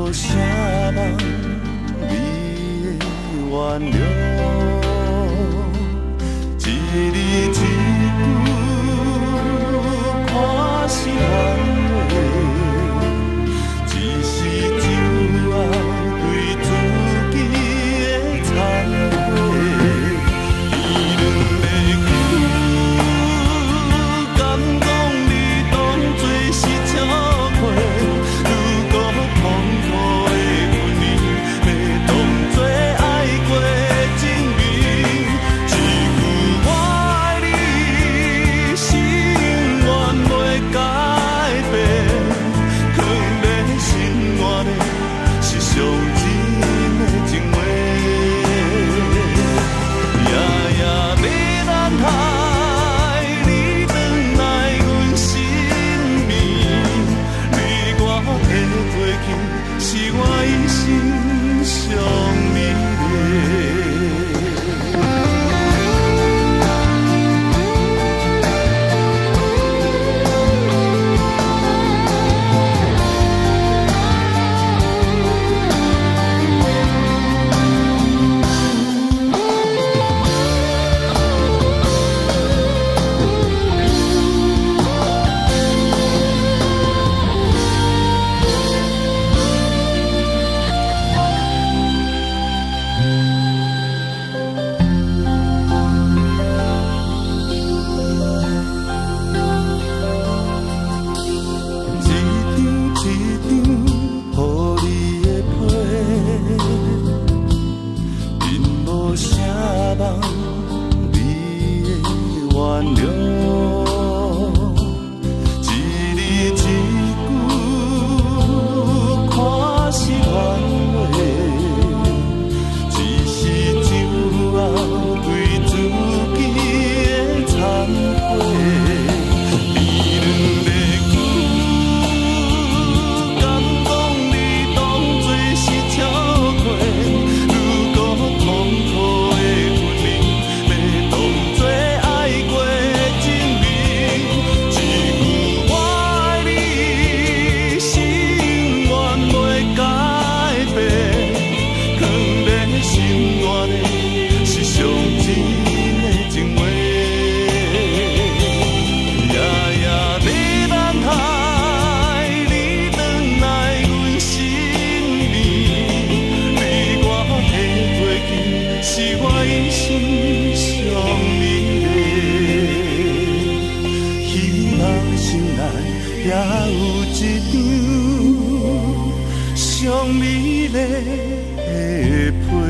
啥人你的原谅，一字一句看是安慰，只是就爱对自己的惭愧。伊两个求，敢讲你当作是笑话，如果痛苦的阮呢，要当作爱过证明。一句我爱你，心愿袂改变，藏在心肝的是上真的情话。夜夜要等待你回来阮身边，你我的过去是我一生上美丽。也有一场上美丽的花。